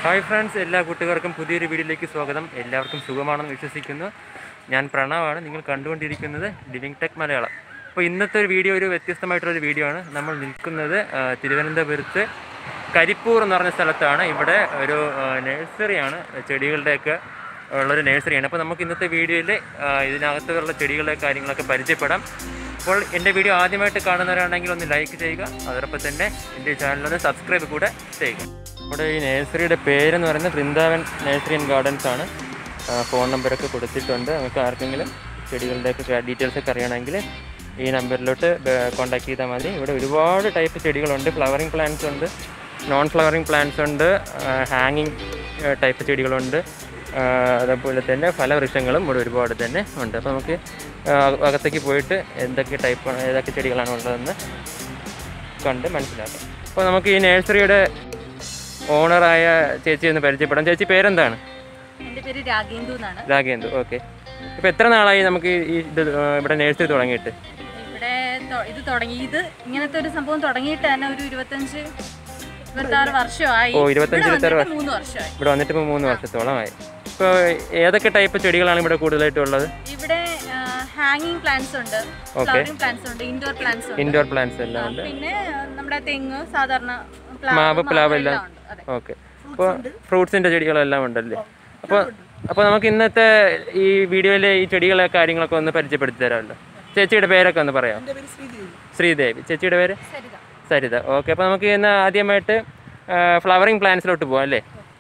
Hi friends, എല്ലാ കൂട്ടുകാർക്കും പുതിയൊരു വീഡിയോയിലേക്ക് സ്വാഗതം. എല്ലാവർക്കും സുഖമാണെന്ന് വിശ്വസിക്കുന്നു. ഞാൻ പ്രണവാണ്. നിങ്ങൾ കണ്ടുകൊണ്ടിരിക്കുന്നത് ലിവിങ് ടെക് മലയാളം. അപ്പോൾ ഇന്നത്തെ ഒരു വീഡിയോ ഒരു വ്യത്യസ്തമായിട്ടുള്ളൊരു വീഡിയോ ആണ്. നമ്മൾ നിൽക്കുന്നത് തിരുവനന്തപുരത്ത് കരിപ്പൂർ എന്ന് പറഞ്ഞ സ്ഥലത്താണ്. ഇവിടെ ഒരു നഴ്സറിയാണ്, ചെടികളുടെയൊക്കെ ഉള്ളൊരു നഴ്സറിയാണ്. അപ്പോൾ നമുക്ക് ഇന്നത്തെ വീഡിയോയിൽ ഇതിനകത്തുള്ള ചെടികളുടെ കാര്യങ്ങളൊക്കെ പരിചയപ്പെടാം. അപ്പോൾ എൻ്റെ വീഡിയോ ആദ്യമായിട്ട് കാണുന്നവരാണെങ്കിൽ ഒന്ന് ലൈക്ക് ചെയ്യുക, അതോടൊപ്പം തന്നെ എൻ്റെ ചാനലൊന്ന് സബ്സ്ക്രൈബ് കൂടെ ചെയ്യുക. നമ്മുടെ ഈ നഴ്സറിയുടെ പേരെന്ന് പറയുന്നത് വൃന്ദാവൻ നഴ്സറി ആൻഡ് ഗാർഡൻസ് ആണ്. ഫോൺ നമ്പറൊക്കെ കൊടുത്തിട്ടുണ്ട്. നമുക്ക് ആർക്കെങ്കിലും ചെടികളുടെയൊക്കെ ഡീറ്റെയിൽസൊക്കെ അറിയണമെങ്കിൽ ഈ നമ്പറിലോട്ട് കോൺടാക്ട് ചെയ്താൽ മതി. ഇവിടെ ഒരുപാട് ടൈപ്പ് ചെടികളുണ്ട്. ഫ്ലവറിങ് പ്ലാന്റ്സ് ഉണ്ട്, നോൺ ഫ്ലവറിങ് പ്ലാന്റ്സ് ഉണ്ട്, ഹാങ്ങിങ് ടൈപ്പ് ചെടികളുണ്ട്, അതേപോലെ തന്നെ ഫലവൃക്ഷങ്ങളും ഇവിടെ ഒരുപാട് തന്നെ ഉണ്ട്. അപ്പോൾ നമുക്ക് അകത്തേക്ക് പോയിട്ട് ഏതൊക്കെ ചെടികളാണ് ഉള്ളതെന്ന് കണ്ട് മനസ്സിലാക്കാം. അപ്പോൾ നമുക്ക് ഈ നഴ്സറിയുടെ ഓണറായ ചേച്ചി ഒന്ന് പരിചയപ്പെടാം. ചേച്ചി പേരെന്താണ്? എൻ്റെ പേര് രാഗേന്ദു എന്നാണ്. രാഗേന്ദു, ഓക്കെ. ഇപ്പോൾ എത്ര നാളായി നമുക്ക് ഈ ഇവിടെ നഴ്സറി തുടങ്ങിയിട്ട്? ഇവിടെ ഇത് തുടങ്ങിയത് ഇങ്ങനത്തെ ഒരു സംഭവം തുടങ്ങിയിട്ട് തന്നെ ഒരു 25-26 വർഷമായി. ഓ, 25-26 വർഷം. 3 വർഷമായി. ഇവിടെ വന്നിട്ട് ഇപ്പോൾ 3 വർഷത്തോളമായി. ഇപ്പോൾ ഏതൊക്കെ ടൈപ്പ് ചെടികളാണ് ഇവിടെ കൂടുതലായിട്ടുള്ളത്? ഇവിടെ ഹാങ്ങിങ് പ്ലാന്റ്സ് ഉണ്ട്, ഫ്ലവറിംഗ് പ്ലാന്റ്സ് ഉണ്ട്, ഇൻഡോർ പ്ലാന്റ്സ് എല്ലാം ഉണ്ട്. പിന്നെ നമ്മുടെ തെങ്ങ്, സാധാരണ മാവ്, പ്ലാവ് എല്ലാം. ഓക്കെ. അപ്പോൾ ഫ്രൂട്ട്സിൻ്റെ ചെടികളെല്ലാം ഉണ്ടല്ലേ? അപ്പോൾ നമുക്ക് ഇന്നത്തെ ഈ വീഡിയോയിലെ ഈ ചെടികളെ കാര്യങ്ങളൊക്കെ ഒന്ന് പരിചയപ്പെടുത്തി തരാമല്ലോ. ചേച്ചിയുടെ പേരൊക്കെ ഒന്ന് പറയാം. ശ്രീദേവി. ചേച്ചിയുടെ പേര്? സരിത. ഓക്കെ. അപ്പോൾ നമുക്ക് ഇന്ന് ആദ്യമായിട്ട് ഫ്ലവറിംഗ് പ്ലാന്റ്സിലോട്ട് പോകാം അല്ലേ?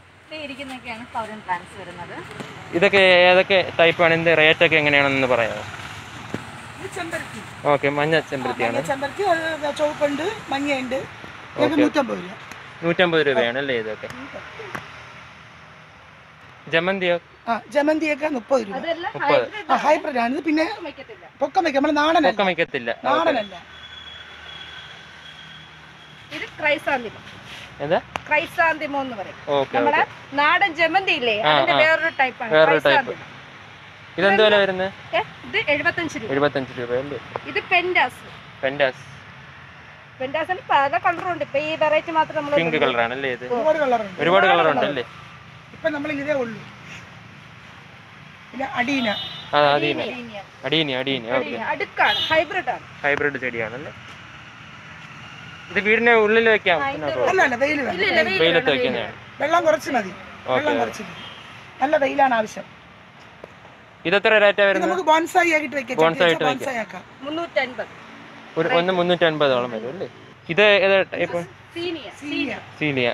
ഇതൊക്കെ ഏതൊക്കെ ടൈപ്പാണ്? ഇതിൻ്റെ റേറ്റൊക്കെ എങ്ങനെയാണെന്ന് പറയാമോ? ഓക്കെ, മഞ്ഞ ചെമ്പരത്തിയാണ്. 150 രൂപയാണ് അല്ലേ ഇതൊക്കെ? ജമന്തിയോ? ജമന്തിയൊക്കെ 30 രൂപ. ഹൈബ്രിഡ് ആണ്. പിന്നെ പൊക്കം വയ്ക്കാം, നമ്മൾ നാടനല്ല. ഇത് ക്രൈസാന്തിമം. എന്താ ക്രൈസാന്തിമം എന്ന് പറയും. നമ്മുടെ നാടൻ ജമന്തി ഇല്ലേ, അതിന്റെ വേറൊരു ടൈപ്പാണ്. ഇതെന്ത് വില വരുന്നത്? ഇത് 75 രൂപ. 75 രൂപ അല്ലേ? ഇത് പെൻഡാസ്. പെൻഡാസിന് പല കളറുണ്ട്. ഇപ്പൊ ഈ വെറൈറ്റി മാത്രം നമ്മൾ പിങ്ക് കളറാണ് അല്ലേ ഇത്? ഒരുപാട് കളറുണ്ട് അല്ലേ? ഇപ്പൊ നമ്മൾ ഇതേ ഉള്ളൂ. പിന്നെ അടീന. അടുക്കാണ്, ഹൈബ്രിഡ് ആണ്. ഹൈബ്രിഡ് ചെടിയാണല്ലേ? ഇത് വീടിന്റെ ഉള്ളിൽ വെക്കാം? വെയിലത്ത് വെക്കുന്നതാണ്. വെള്ളം കുറച്ച് മതി. നല്ല വെയിലാണ് ആവശ്യം. ഇതെത്ര റേറ്റാ വരുന്നത്? നമുക്ക് ബോൺസായി ആയിട്ട് വെക്കാം. 350. ഒന്ന് 350ഓളം വരും അല്ലേ? ഇത് ഇപ്പൊ സീനിയ.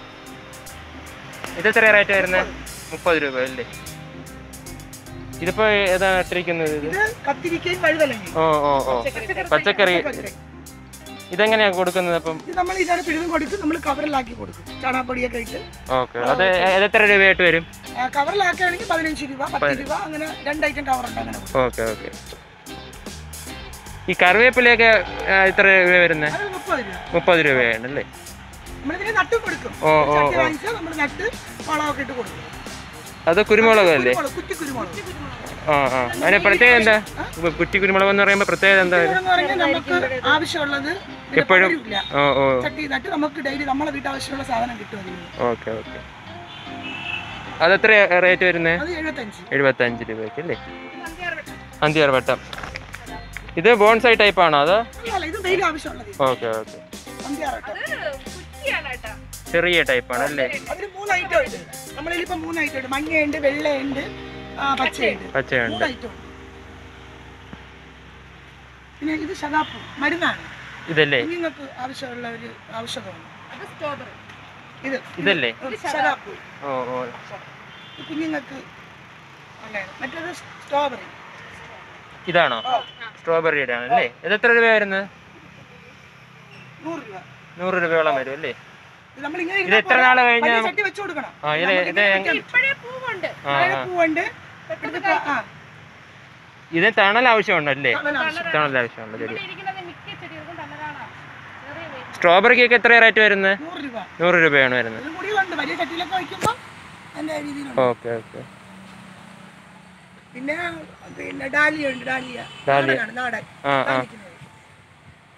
ഇതെത്ര റേറ്റ് വരുന്നത്? 30 രൂപ അല്ലേ? ഇതിപ്പോ ഏതാണ് ഇട്ടിരിക്കുന്നത്? ഓ പച്ചക്കറി. ഇതെങ്ങനെയാ കൊടുക്കുന്നത്? അപ്പം നമ്മൾ ഇതാണ് പിഴുതും കൊടുക്കും, നമ്മൾ കവറിലാക്കി കൊടുക്കും, ചാണകപ്പൊടിയൊക്കെ ഇട്ട്. ഓക്കെ. അത് എത്ര രൂപയായിട്ട് വരും? കവറിലാക്കുകയാണെങ്കിൽ 15 രൂപ, 10 രൂപ, അങ്ങനെ 2 ഐറ്റം കവറുണ്ട്. അങ്ങനെ ഓക്കെ. ഈ കറിവേപ്പിലയൊക്കെ എത്ര രൂപ വരുന്നത്? 30 രൂപയാണ് അല്ലേ? നമ്മളിതിന് നട്ട് കൊടുക്കും. നമ്മൾ നട്ട് വളമൊക്കെ ഇട്ട് കൊടുക്കും. അത് കുരുമുളക് അല്ലേ? കുറ്റി കുരുമുളക്. അതിന് പ്രത്യേകത എന്താ? കുറ്റി കുരുമുളക് എന്ന് പറയുമ്പോൾ പ്രത്യേകത എന്താ? നമുക്ക് ആവശ്യമുള്ളത് എപ്പോഴും ചട്ടി നട്ട് നമുക്ക് ഡെയിലി നമ്മളെ വീട്ടാവശ്യമുള്ള സാധനം കിട്ടും. ഓക്കെ. അതെത്ര റേറ്റ് വരുന്നത്? 75 രൂപയ്ക്ക് അല്ലേ? അന്തിയാർ വട്ടം. ഇത് ബോൺസായി ടൈപ്പ് ആണോ അതോ? ഓക്കെ. ചെറിയ ടൈപ്പാണ് അല്ലേ? നമ്മളിപ്പോ 3 ഐറ്റം ഉണ്ട്. മഞ്ഞയുണ്ട്, വെള്ളയുണ്ട്, പച്ചയുണ്ട്. പിന്നെ ഇത് ശതാപ്പൂ മരുന്നാണ് ഇതല്ലേ? നിങ്ങൾക്ക് ആവശ്യമുള്ള ഒരു ഔഷധമാണ്. ഇതല്ലേ ശതാപ്പൂ? കുഞ്ഞുങ്ങൾക്ക്. മറ്റേത് സ്ട്രോബെറി. ഇതാണോ? സ്ട്രോബെറിയുടെ ആണല്ലേ? ഇത് എത്ര രൂപ വരുന്നത്? 100 രൂപയോളം വരും അല്ലേ? ഇത് എത്ര നാള് കഴിഞ്ഞ് ഇത് തണൽ ആവശ്യമുണ്ടല്ലേ? തണൽ ആവശ്യമുണ്ട് ചെടി. സ്ട്രോബെറിക്കൊക്കെ എത്ര റേറ്റ് വരുന്നത്? 100 രൂപയാണ് വരുന്നത്. ഓക്കെ. പിന്നെ ഡാലിയ ഉണ്ട്. ഡാലിയ നാടൻ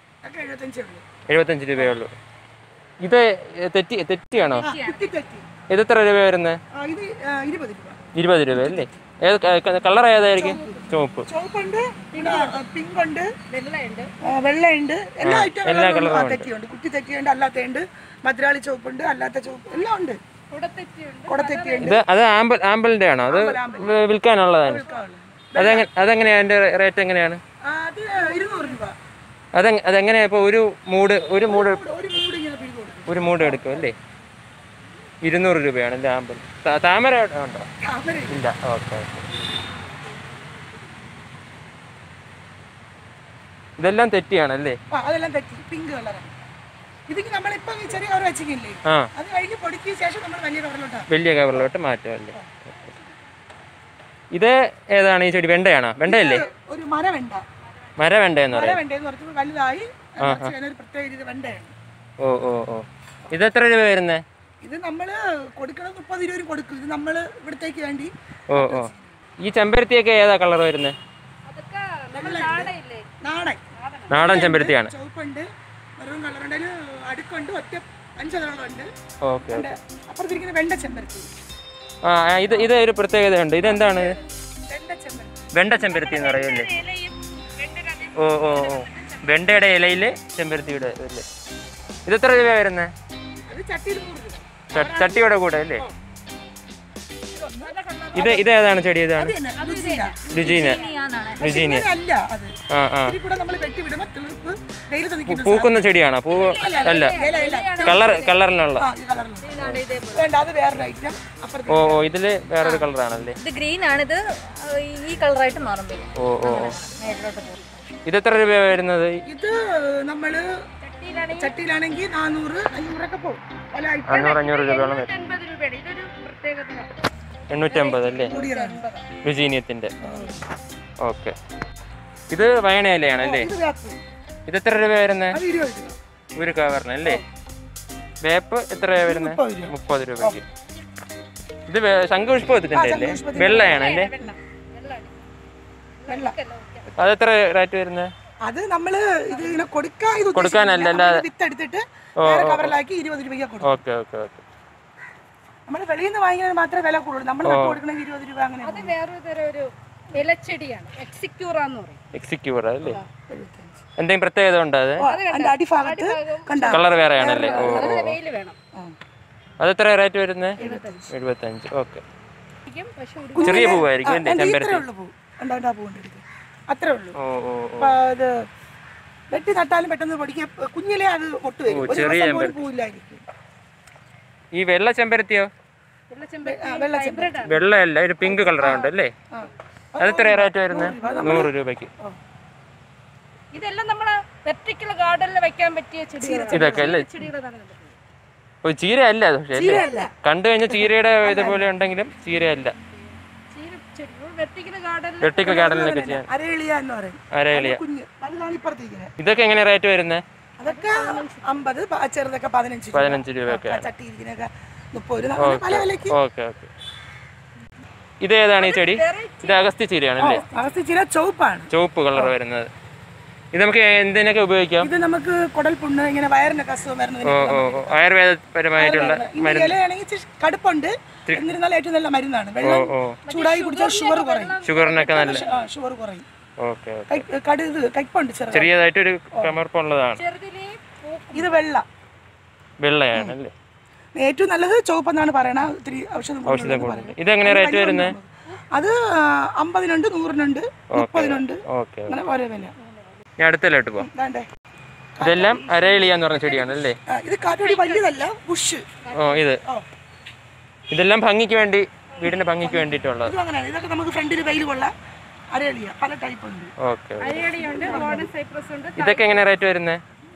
75 രൂപയുള്ളൂ. ഇത് തെറ്റിയാണോ? ഇത് എത്ര രൂപ വരുന്നത്? ഇത് 20 രൂപ. 20 രൂപ അല്ലേ? കളർ ഏതായിരിക്കും? ചുവപ്പ്. ചുവപ്പുണ്ട്, പിന്നെ പിങ്ക് ഉണ്ട്, വെള്ളയുണ്ട്, എല്ലാ ഐറ്റം തെറ്റിയുണ്ട്. കുറ്റി തെറ്റിയുണ്ട്, അല്ലാത്തയുണ്ട്, മദ്രാളി ചുവപ്പുണ്ട്, അല്ലാത്ത ചുവപ്പ് എല്ലാം ഉണ്ട്. കുടത്തെറ്റിയുണ്ട്. ഇത് അത് ആമ്പലിന്റെ ആണോ? അത് വിൽക്കാനുള്ളതാണ്. അതെങ്ങനെയാ? അതിന്റെ റേറ്റ് എങ്ങനെയാണ്? അത് 200 രൂപ. അതെങ്ങനെയാ? ഇപ്പോൾ ഒരു മൂട് ഇങ്ങനെ പിടിക്കും. ഒരു മൂട് എടുക്കും അല്ലേ? 200 രൂപയാണ് എൻ്റെ ആമ്പൽ. താമര ഉണ്ടോ? ഇല്ല. ഓക്കെ. ഇതെല്ലാം തെറ്റിയാണല്ലേ? അതെല്ലാം തെറ്റി. പിങ്ക് കളറാണ്. ഇതിക്ക് നമ്മളിപ്പം ചെറിയ കവർ വെച്ചില്ലേ, അത് കഴിഞ്ഞ് പൊടിക്കിയ ശേഷം നമ്മൾ വലിയ കവറിലോട്ട് മാറ്റും അല്ലേ? ഇത് ഏതാണ് ഈ ചെടി? വെണ്ടയാണോ? വെണ്ടയല്ലേ? ഒരു മരവെണ്ട. മരവെണ്ടെന്ന് പറയും. വലുതായി പ്രത്യേക വെണ്ടയാണ്. ഓ. ഇത് എത്ര രൂപ വരുന്നേ? ഇത് നമ്മള് കൊടുക്കണം 30-20 കൊടുക്കും. ഇത് നമ്മള് ഇവിടത്തേക്ക് വേണ്ടി. ഓ. ഈ ചെമ്പരത്തിയൊക്കെ ഏതാ കളർ വരുന്നത്? നാടൻ ചെമ്പരത്തിയാണ്. ചുവപ്പുണ്ട്, മെറൂൺ കളറുണ്ട്, അടുക്കുണ്ട്, ഒറ്റ 5 കളറുണ്ട്. ഓക്കെ. അപ്പുറത്തിരിക്കുന്ന വെണ്ട ചെമ്പരത്തി. ഇത് ഒരു പ്രത്യേകതയുണ്ട്. ഇതെന്താണ്? വെണ്ട ചെമ്പരത്തി എന്ന് പറയല്ലേ? ഓ. വെണ്ടയുടെ ഇലയില് ചെമ്പരത്തിയുടെ അല്ലേ? ഇത് എത്ര രൂപ വരുന്നത്? ചട്ടിയുടെ കൂടെ അല്ലേ? ഇത് ഏതാണ് ചെടി? ഇതാണ് ലുജീന. പൂക്കുന്ന ചെടിയാണോ? പൂവ് അല്ല, കളറിനുള്ള. ഓ. ഇതില് വേറൊരു കളറാണല്ലേ? ഇത് ഗ്രീൻ ആണ്. ഇത് ഈ കളറായിട്ട് മാറും. ഓ. ഇത് എത്ര രൂപ വരുന്നത്? ഇത് നമ്മള് ചട്ടിയിലാണെങ്കിൽ 400-500 ഒക്കെ പോകും. 500 രൂപയോളം വരും. 850 അല്ലേ? ലുജീനിയത്തിന്റെ. ഓക്കെ. ഇത് വയണയിലയാണല്ലേ? ഇത് എത്ര രൂപ വരുന്നത്? ഒരു കവറിന് അല്ലേ? വേപ്പ് എത്ര രൂപ വരുന്നത്? 30 രൂപയ്ക്ക്. ഇത് ശംഖുപുഷ്പത്തിന്റെ അല്ലേ? വെള്ളയാണല്ലേ? അതെത്ര റേറ്റ് വരുന്നത്? അത് നമ്മള് ഇതിങ്ങനെ കൊടുക്കാനല്ല, വിത്തെടുത്തിട്ട് കവറിലാക്കി 20 രൂപയ്ക്ക് കൊടുക്കും. ഓക്കെ. നമ്മള് വെളിയിൽ നിന്ന് വാങ്ങിക്കുന്നത് മാത്രമേ വില കൂടുതൽ. നമ്മൾ കൊടുക്കണമെങ്കിൽ 20 രൂപ. അങ്ങനെ അത് വേറൊരു തരം ഒരു ഇലച്ചെടിയാണ്. എക്സിക്യൂറ അല്ലേ? എന്തെങ്കിലും പ്രത്യേകത ഉണ്ടോ? അടിഭാഗത്ത് കളർ വേറെ ആണല്ലേ? ഓ. അതെത്ര റേറ്റ് വരുന്നത്? 75. ഓക്കെ. ചെറിയ പൂവായിരിക്കും അല്ലേ? ചെമ്പരത്തി അത്രേ ഉള്ളൂ. അത് വെട്ടി നട്ടാലും പെട്ടെന്ന് പൊടിക്കുക. കുഞ്ഞിലേ അത് പൊട്ട് വരും. പൂവില്ലായിരിക്കും. ഈ വെള്ള ചെമ്പരത്തിയോ? വെള്ളയല്ല, ഒരു പിങ്ക് കളറുണ്ട് അല്ലേ? അതെത്ര റേറ്റ് വരുന്നത്? 100 രൂപയ്ക്ക്. ഇതെല്ലാം നമ്മള് വെർട്ടിക്കൽ ഗാർഡനിൽ വെക്കാൻ പറ്റിയ ചെടികളാണ്. ഇതൊക്കെ അല്ലേ? ഓ, ചീര അല്ല. പക്ഷേ കണ്ടു കഴിഞ്ഞാൽ ചീരയുടെ ഇതുപോലെ ഉണ്ടെങ്കിലും ചീരയല്ല. വെർട്ടിക്കൽ ഗാർഡനിലൊക്കെ ചെയ്യാൻ. അരേലിയ. ഇതൊക്കെ എങ്ങനെ റേറ്റ് വരുന്നത്? അതൊക്കെ 50, ചെറുതൊക്കെ 15 രൂപയൊക്കെ. ഓക്കെ. ഇത് ഏതാണ് ഈ ചെടി? ഇത് അഗസ്ത്യ ചീരയാണല്ലേ? അഗസ്ത്യ ചുവപ്പാണ്. ചുവപ്പ് കളർ വരുന്നത്. ഇത് നമുക്ക് എന്തിനൊക്കെ ഉപയോഗിക്കാം? ഇത് നമുക്ക് കുടൽപുണ്ണ്, ഇങ്ങനെ വയറിനൊക്കെ അസുഖം വരുന്നത്. ആയുർവേദപരമായിട്ടുള്ള ഇലയാണെങ്കിൽ കടുപ്പുണ്ട്, എന്നിരുന്നാലും ഏറ്റവും നല്ല മരുന്നാണ്. വെള്ളം ചൂടായി കുടിച്ചാൽ ഷുഗർ കുറയും. ഷുഗറിനൊക്കെ നല്ല ഷുഗർ കുറയും. കയ്പുണ്ട്, ചെറിയതായിട്ടൊരു കമർപ്പുള്ളതാണ്. ഇത് വെള്ളയാണല്ലേ? ഏറ്റവും നല്ലത് ചുവപ്പെന്നാണ് പറയണത്. ഒത്തിരി ഔഷധം. ഇതെങ്ങനെ റേറ്റ് വരുന്നത്? അത് 50-നുണ്ട്, 100-നുണ്ട്, 30-നുണ്ട്. അങ്ങനെ ഓരോ വില. ഞാൻ അടുത്തല്ലോട്ട് പോവാം. ഇതെല്ലാം അരേലിയ എന്ന് പറഞ്ഞ ചെടിയാണ് അല്ലേ? ഇത് കാറ്റടി വലിയതല്ല, ബുഷ്. ഇതെല്ലാം ഭംഗിക്ക് വേണ്ടി, വീടിന്റെ ഭംഗിക്ക് വേണ്ടിയിട്ടുള്ളത്. ഇതൊക്കെ നമുക്ക് ഫ്രണ്ടിൽ വെയിൽ കൊള്ളാം. അരേലിയ പല ടൈപ്പ് ഉണ്ട്. ഓക്കെ. ഇതൊക്കെ എങ്ങനെ റേറ്റ് വരുന്നത്?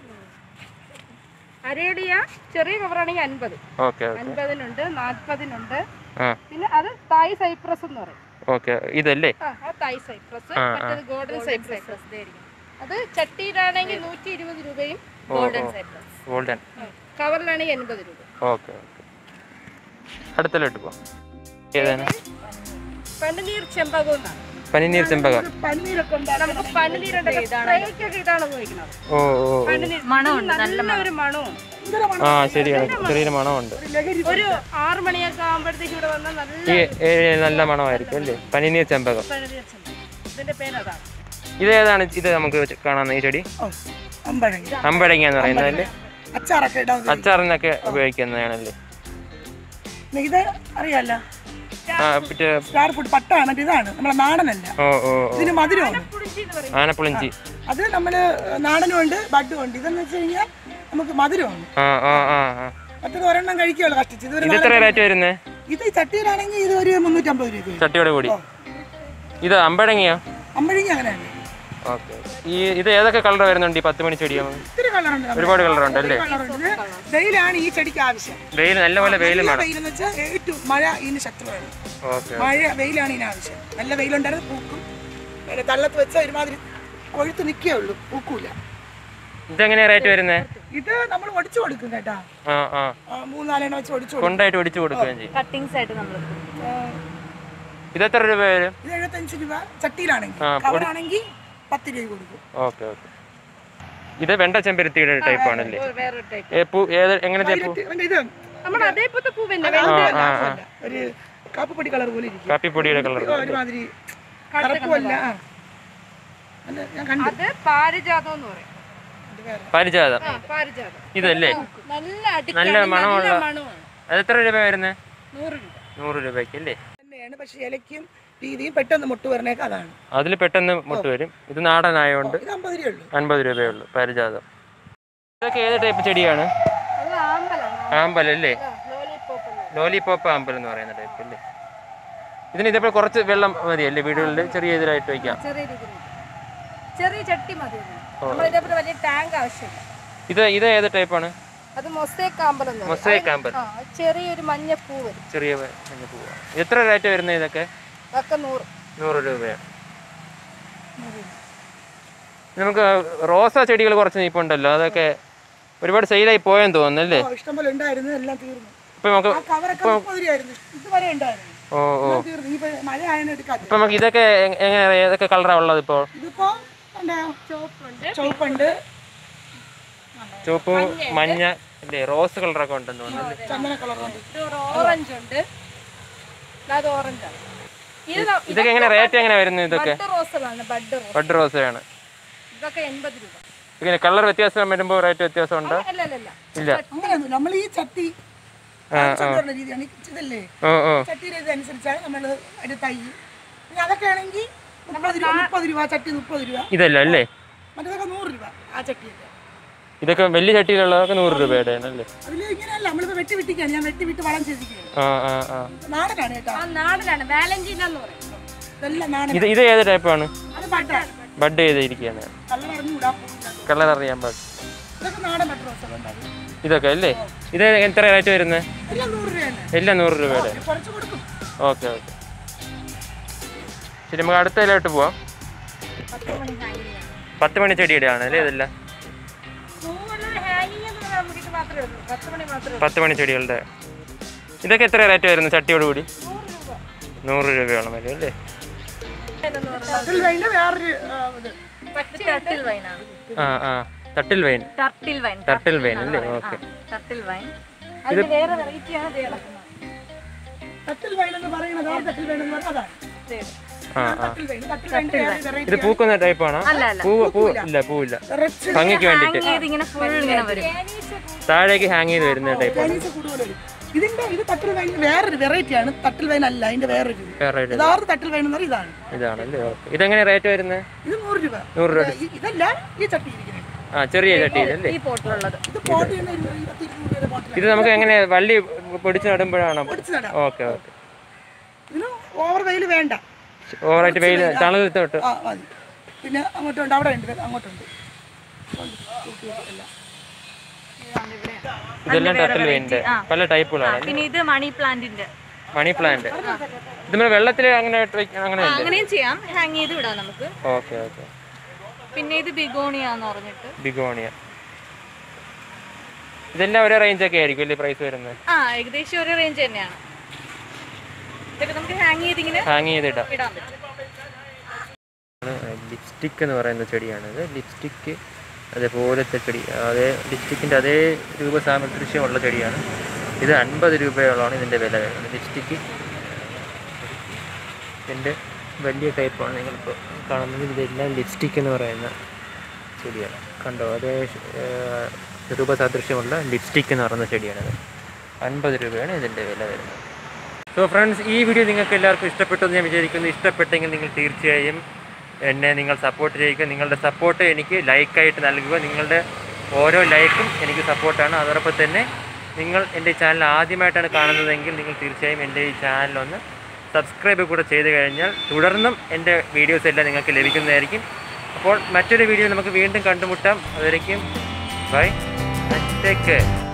അരേലിയ ചെറിയ കവറാണെങ്കിൽ 50. 50-നുണ്ട്, 40-നുണ്ട്. പിന്നെ അത് തായ് സൈപ്രസ് എന്ന് പറയും. ഓക്കെ. ഇതല്ലേ? തായ് സൈപ്രസ്. മറ്റേത് ഗോൾഡൻ സൈപ്രസ്. അത് ചട്ടിയിലാണെങ്കിൽ 120 രൂപയും ഗോൾഡൻ കവറിലാണെങ്കിൽ 80 രൂപ. ഓക്കെ. അടുത്തല്ലോട്ട് പോവാം. ഏതാണ്? പണ്ടുനീർ ചെമ്പകം എന്നാണ്. പനിനീർ ചെമ്പകം. പനിനീരൊക്കെ ഉണ്ടാക്കാൻ നമുക്ക് പനിനീരുണ്ട് സ്പ്രേക്കൊക്കെ ഇതാണ് ഉപയോഗിക്കുന്നത്. ഓ ഓ പനിനീർ മണമുണ്ട്, നല്ല നല്ല ഒരു മണവും. ആ ശരിയാണ്, ചെറിയൊരു മണമുണ്ട്. ഒരു 6 മണിയൊക്കെ ആകുമ്പോഴത്തേക്ക് ഇവിടെ വന്നാൽ നല്ല ഈ ഏരിയയിൽ നല്ല മണമായിരിക്കും അല്ലേ? പനിനീർ ചെമ്പകം. പനിനീർ ചെമ്പകം. ഇതിന്റെ പേരതാണ്. ഇതേതാണ്? ഇത് നമുക്ക് കാണാൻ ഈ ചെടി അമ്പഴങ്ങ എന്ന് പറയുന്നത് അല്ലേ? അച്ചാറൊക്കെ ഇടാൻ അച്ചാറിനൊക്കെ ഉപയോഗിക്കുന്നതാണല്ലേ? ഇത് അറിയാലോ, സ്റ്റാർ ഫുഡ് പട്ടാണ്. ഇതാണ് നമ്മളെ നാടനല്ല. ഓ ഓ ഇതിന് മധുരമാണ്. ആനപ്പുളിഞ്ചി. അത് നമ്മള് നാടനും ഉണ്ട് ബഡും ഉണ്ട്. ഇതെന്ന് വെച്ച് കഴിഞ്ഞാൽ നമുക്ക് മധുരമാണ്. മറ്റേത് ഒരെണ്ണം കഴിക്കുള്ളൂ കഷ്ടിച്ച്. ഇത് എത്ര റേറ്റ് വരുന്നത്? ഇത് ചട്ടിയിലാണെങ്കിൽ ഇത് ഒരു 350 രൂപ. ചട്ടിയോടെ കൂടി. ഇത് അമ്പഴങ്ങയോ? അമ്പഴങ്ങ അങ്ങനെയാണ്. ഓക്കെ. ഇത് ഏതൊക്കെ കളർ വരുന്നുണ്ട് ഈ 10 മണി ചെടിയാണ്? ഒത്തിരി കളറുണ്ട്, ഒരുപാട് കളറുണ്ട് അല്ലേ? വെയിലാണ് ഈ ചെടിക്ക് ആവശ്യം. വെയിൽ നല്ലപോലെ വെയിലും വേണം. വെയിലെന്ന് വെച്ചാൽ ഏറ്റവും മഴ ഇതിന് ശത്രുവാണ്. മഴ വെയിലാണ് ഇതിന് ആവശ്യം. നല്ല വെയിലുണ്ടായിരുന്നു പൂക്കും. തള്ളത്ത് വെച്ചാൽ ഒരുമാതിരി കൊഴുത്ത് നിൽക്കേ ഉള്ളൂ, പൂക്കൂല. ഇതെങ്ങനെയാ റേറ്റ് വരുന്നത്? ഇത് നമ്മൾ ഒടിച്ചു കൊടുക്കും കേട്ടാ. 3-4 എണ്ണം വെച്ച് ഒടിച്ചു കൊണ്ടായിട്ട് ഒടിച്ചു കൊടുക്കുകയും ചെയ്യും. കട്ടിങ്സ് ആയിട്ട് നമ്മൾ. ഇത് എത്ര രൂപ വരും? ഇത് 75 രൂപ ചട്ടിയിലാണെങ്കിൽ. കവറാണെങ്കിൽ 10 രൂപ കൊടുക്കും. Okay okay. ഇത് വെണ്ട ചെമ്പരത്തിയുടെ ടൈപ്പ് ആണല്ലേ? എങ്ങനത്തെ ഇത് നമ്മുടെ അതേപോലത്തെ പൂവല്ലേ? ഒരു കാപ്പിപ്പൊടി കളർ പോലെ ഇരിക്കും. കാപ്പിപ്പൊടിയുടെ കളർ ഒരുമാതിരി കറുപ്പല്ല. അത് പാരിജാതം എന്ന് പറയും. പാരിജാതം. പാരിജാതം ഇതല്ലേ? നല്ല മണമുള്ള. അത് എത്ര രൂപ വരുന്നത്? 100 രൂപയ്ക്ക് അല്ലേ? പക്ഷെ ഇലയ്ക്കും രീതിയും പെട്ടെന്ന് മുട്ട് വരണേക്ക് അതാണ്. അതിൽ പെട്ടെന്ന് മുട്ട് വരും. ഇത് നാടനായോണ്ട് 50 രൂപയേ ഉള്ളൂ പാരിജാതം. ഇതൊക്കെ ഏത് ടൈപ്പ് ചെടിയാണ്? ആമ്പൽ അല്ലേ? ലോലിപോപ്പ് ആമ്പൽ എന്ന് പറയുന്ന ടൈപ്പ് അല്ലേ? ഇതിന് ഇതേപോലെ കുറച്ച് വെള്ളം മതിയല്ലേ വീടുകളിൽ? ചെറിയ ഇതിലായിട്ട് വയ്ക്കാം. ചെറിയ ചട്ടി മതി. നമ്മളിതേപോലെ വലിയ ടാങ്ക് ആവശ്യമില്ല. ഇത് ഏത് ടൈപ്പാണ്? അത് മൊസൈക്ക് ആമ്പൽ. മൊസൈക്ക് ആമ്പൽ. ചെറിയൊരു മഞ്ഞ പൂവ്. ചെറിയ മഞ്ഞ പൂവ്. എത്ര റേറ്റ് വരുന്നത് ഇതൊക്കെ? 100 രൂപയാണ്. നമുക്ക് റോസാ ചെടികൾ കുറച്ച് നിൽപ്പുണ്ടല്ലോ, അതൊക്കെ ഒരുപാട് സെയിലായി പോയെന്ന് തോന്നുന്നു അല്ലേ? ഇഷ്ടംപോലെ ഉണ്ടായിരുന്നു, എല്ലാം തീർന്നു. ഇപ്പൊ നമുക്ക് ഓ ഓ ഇപ്പൊ നമുക്ക് ഇതൊക്കെ എങ്ങനെ ഏതൊക്കെ കളറാ ഉള്ളത് ഇപ്പോൾ? ചുവപ്പ്, മഞ്ഞ അല്ലേ? റോസ് കളറൊക്കെ ഉണ്ടെന്ന് തോന്നുന്നു. ഓറഞ്ച് ഉണ്ട്. അത് ഓറഞ്ചാണ്. ഇതൊക്കെ എങ്ങനെ റേറ്റ് എങ്ങനെ വരുന്നത്? ഇതൊക്കെ ബഡ് റോസാണ്. ഇതൊക്കെ 80 രൂപ. ഇങ്ങനെ കളർ വ്യത്യാസം വരുമ്പോൾ റേറ്റ് വ്യത്യാസം ഉണ്ടോ? ഇല്ല. നമ്മൾ ഈ ചട്ടി രീതിയാണ് ഇതല്ലേ? ചട്ടിയുടെ ഇതനുസരിച്ചാണ് നമ്മൾ അതിന്റെ തൈ. പിന്നെ അതൊക്കെ ആണെങ്കിൽ 30 രൂപ ചട്ടി, 30 രൂപ. ഇതല്ല അല്ലേ? മറ്റേതൊക്കെ 100 രൂപ ആ ചട്ടിയൊക്കെ. ഇതൊക്കെ വലിയ ചട്ടിയിലുള്ളതൊക്കെ 100 രൂപയുടെ അല്ലേ? അതിൽ ഇങ്ങനെയല്ല, നമ്മളിപ്പോ വെട്ടിവിട്ടിക്കാണ്. ഞാൻ വെട്ടിവിട്ട് വളം ചെയ്തിരിക്കുകയാണ്. നാടനാണ് കേട്ടോ. നാടനാണ്. വാലന്റീന എന്ന് പറയും. ഇതെല്ലാം നാടൻ. ഇത് ഏത് ടൈപ്പാണ്? അത് ബഡാണ്. ബഡ് ചെയ്തിരിക്കുകയാണ്. കളർ അറിയാൻ പാടില്ല. ഇതൊക്കെ നാടൻ ബഡ് റോസ. ഇതൊക്കെ അല്ലേ? ഇത് എത്ര റേറ്റ് വരുന്നത്? എല്ലാം 100 രൂപയുടെ. Okay okay. ശരി, നമുക്ക് അടുത്ത ഇതിലോട്ട് പോവാം. 10 മണി ചെടിയുടെ ആണ് അല്ലേ ഇതെല്ലാം? 10 മണി ചെടികളുടെ. ഇതൊക്കെ എത്ര റേറ്റ് വരുന്നത് ചട്ടിയോട് കൂടി? 100 രൂപയോളം വരും അല്ലേ? Turtle vine. ടർട്ടിൽ വൈൻ അല്ലേ? ഓക്കെ. ഇത് പൂക്കുന്ന ടൈപ്പാണോ? പൂവില്ല. ഭംഗിക്ക് വേണ്ടിട്ട് താഴേക്ക് ഹാങ് ചെയ്ത് വരുന്ന ടൈപ്പാണ്. ഇതിന്റെ ഇത് തട്ടിൽ വൈൻ വേറൊരു വെറൈറ്റിയാണ്. തട്ടിൽ വൈൻ അല്ല, ഇതിന്റെ വേറൊരു തട്ടിൽ വൈൻ എന്ന് ഇതാണ്. ഇതാണല്ലേ? ഓക്കെ. ഇതെങ്ങനെ റേറ്റ് വരുന്നത്? ഇത് 100 രൂപ. ഇതല്ല, ഈ ചട്ടി ചെറിയ ചട്ടിയിലല്ലേ? ഇത് നമുക്ക് എങ്ങനെ വള്ളി പൊടിച്ച് നടുമ്പോഴാണോ? Okay okay. ഓവർ വെയിൽ വേണ്ട. ഓവറായിട്ട് വെയിൽ തണൽ തൊട്ട്. പിന്നെ അങ്ങോട്ടുണ്ട്, അവിടെ ഉണ്ട്, അങ്ങോട്ടുണ്ട്. ഇതെല്ലാം ടർട്ടിൽ വൈൻ്റെ പല ടൈപ്പുകളാണ്. പിന്നെ ഇത് മണി പ്ലാന്റിന്റെ. മണി പ്ലാന്റ് ഇത് വെള്ളത്തിൽ അങ്ങനെ അങ്ങനെയും ചെയ്യാം, ഹാങ് ചെയ്ത് വിടാം നമുക്ക്. Okay okay. പിന്നെ ഇത് ബിഗോണിയ എന്ന് പറഞ്ഞിട്ട്. ബിഗോണിയ. ഇതെല്ലാം ഒരേ റേഞ്ച് ഒക്കെ ആയിരിക്കും അല്ലേ പ്രൈസ് വരുന്നത്? ഏകദേശം ഒരേ റേഞ്ച് തന്നെയാണ്. ഇതൊക്കെ നമുക്ക് ഹാങ് ചെയ്തിടാം. ഹാങ് ചെയ്തിടാം. ലിപ്സ്റ്റിക് എന്ന് പറയുന്ന ചെടിയാണിത്. ലിപ്സ്റ്റിക്ക് അതേപോലത്തെ ചെടി, അതേ ലിപ്സ്റ്റിക്കിൻ്റെ അതേ രൂപസാദൃശ്യമുള്ള ചെടിയാണ് ഇത്. 50 രൂപയോളമാണ് ഇതിൻ്റെ വില വരുന്നത്. ലിപ്സ്റ്റിക്ക് ഇതിൻ്റെ വലിയ ടൈപ്പാണ് നിങ്ങളിപ്പോൾ കാണുന്നത്. ഇതെല്ലാം ലിപ്സ്റ്റിക് എന്ന് പറയുന്ന ചെടിയാണ്. കണ്ടോ, അതേ രൂപസാദൃശ്യമുള്ള ലിപ്സ്റ്റിക് എന്ന് പറയുന്ന ചെടിയാണിത്. 50 രൂപയാണ് ഇതിൻ്റെ വില വരുന്നത്. സോ ഫ്രണ്ട്സ്, ഈ വീഡിയോ നിങ്ങൾക്ക് എല്ലാവർക്കും ഇഷ്ടപ്പെട്ടെന്ന് ഞാൻ വിചാരിക്കുന്നു. ഇഷ്ടപ്പെട്ടെങ്കിൽ നിങ്ങൾ തീർച്ചയായും എന്നെ നിങ്ങൾ സപ്പോർട്ട് ചെയ്യുക. നിങ്ങളുടെ സപ്പോർട്ട് എനിക്ക് ലൈക്കായിട്ട് നൽകുക. നിങ്ങളുടെ ഓരോ ലൈക്കും എനിക്ക് സപ്പോർട്ടാണ്. അതോടൊപ്പം തന്നെ നിങ്ങൾ എൻ്റെ ചാനൽ ആദ്യമായിട്ടാണ് കാണുന്നതെങ്കിൽ നിങ്ങൾ തീർച്ചയായും എൻ്റെ ഈ ചാനലൊന്ന് സബ്സ്ക്രൈബ് കൂടെ ചെയ്ത് കഴിഞ്ഞാൽ തുടർന്നും എൻ്റെ വീഡിയോസ് എല്ലാം നിങ്ങൾക്ക് ലഭിക്കുന്നതായിരിക്കും. അപ്പോൾ മറ്റൊരു വീഡിയോ നമുക്ക് വീണ്ടും കണ്ടുമുട്ടാം. അതുവരേക്കും ബൈ, ടേക്ക് കെയർ.